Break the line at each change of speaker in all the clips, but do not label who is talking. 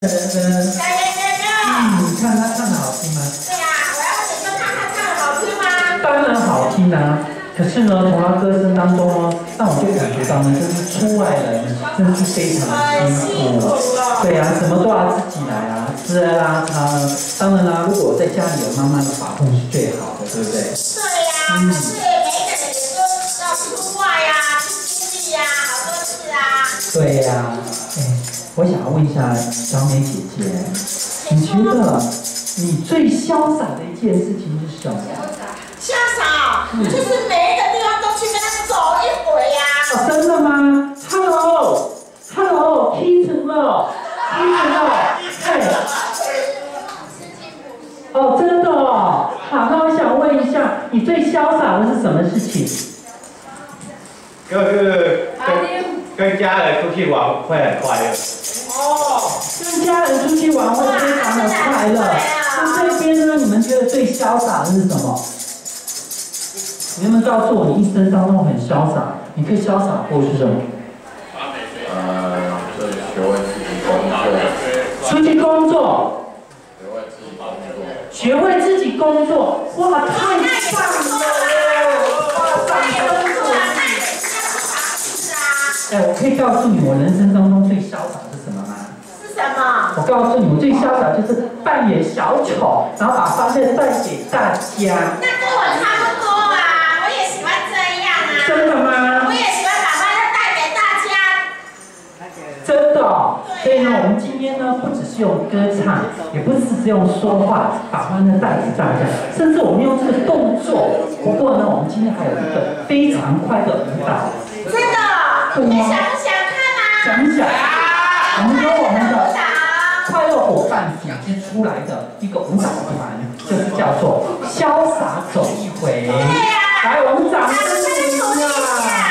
你看他唱的好听吗？
对呀，我要问你说他唱的好听吗？
当然好听啊！可是呢，从他歌声当中呢，让我就感觉到呢，就是出外人真是非常的辛苦。对啊，什么都要自己来啊，吃啊拉呢。当然啦，如果在家里有妈妈的把控是最好的，对不对？
对呀，可是每个人也都要出外呀，去经历呀，好多次啊。
对呀，我想要问一下小美姐姐，你觉得你最潇洒的一件事情是什么？
潇洒，就是每一个地方都去跟他走一回呀。
哦，真的吗 ？Hello，了，哦，真的哦。好，那我想问一下，你最潇洒的是什么事情？
就是跟家人出去玩会很快乐。
哦，
跟家人出去玩会非常的快乐。那这边呢，你们觉得最潇洒的是什么？你能不能告诉我，你一生当中很潇洒，你最潇洒过是什么？
就是学会自己工作。
出去工作。学会自己工作。哇，太棒了！哇，掌声鼓励！我可以告诉你，我人生当中最潇洒是什么吗？
是什么？
我告诉你，我最潇洒就是扮演小丑，然后把欢乐带给大家。
那跟我差不多啊，我也喜欢这样啊。
真的吗？
我也喜欢把欢乐带给大家。
真的哦。所以呢，我们今天呢，不只是用歌唱，也不只是用说话，把欢乐带给大家，甚至我们用这个动作。不过呢，我们今天还有一个非常快的舞蹈。
真的？你想不想看啊？
想不想？我们有我们的快乐伙伴组织出来的一个舞蹈团，就是叫做《潇洒走一回》。来，我们掌声鼓励一下。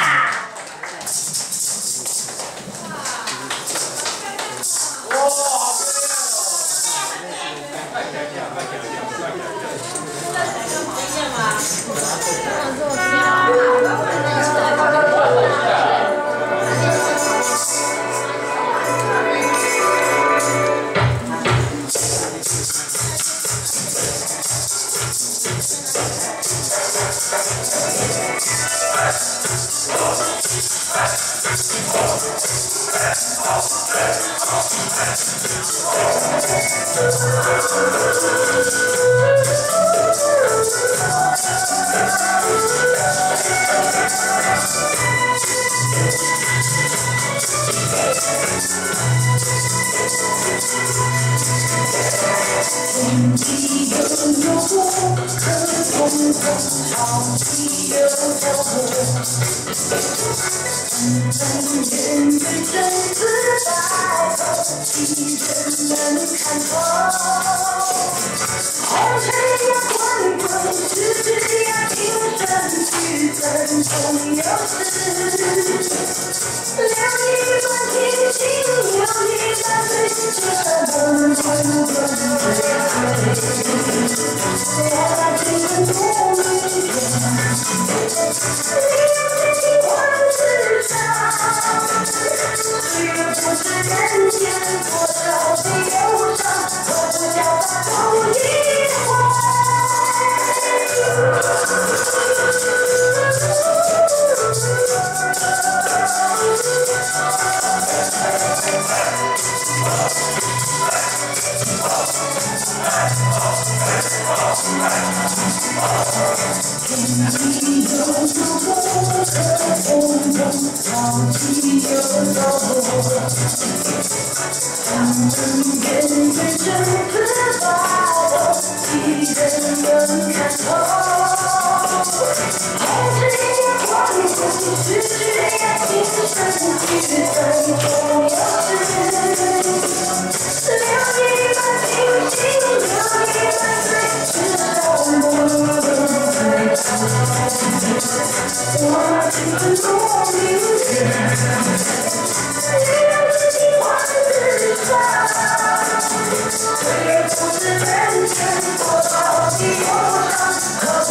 不是人间多少的忧伤。